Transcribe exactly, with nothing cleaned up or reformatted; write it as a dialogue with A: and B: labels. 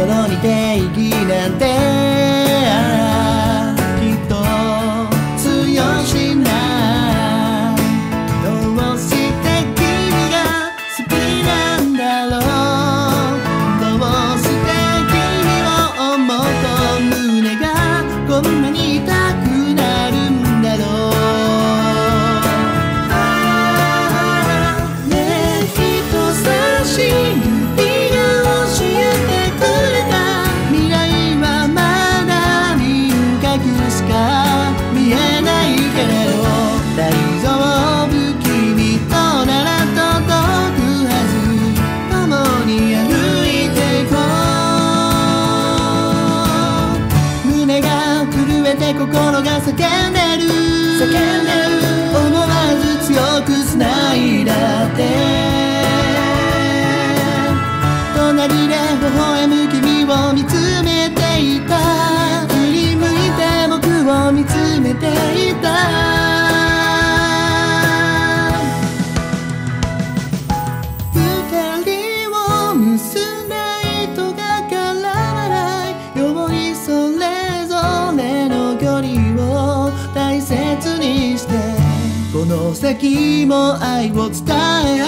A: 心に定義なんてきっと通用しない。どうして君が好きなんだろう。どうして君を思うと胸がこんなに痛くなるんだろう。ねえ人差し指が教えてくれた未来はまだ輪郭しか見えないけれど大丈夫君となら届くはず。共に歩いていこう。胸が震えて心が叫んでる叫んでる。思わず強く繋いだって隣で微笑む君を見つめていた。振り向いて僕を見つめていた。二人を結んだ糸が絡まないようにそれぞれの距離を大切にしてこの先も愛を伝え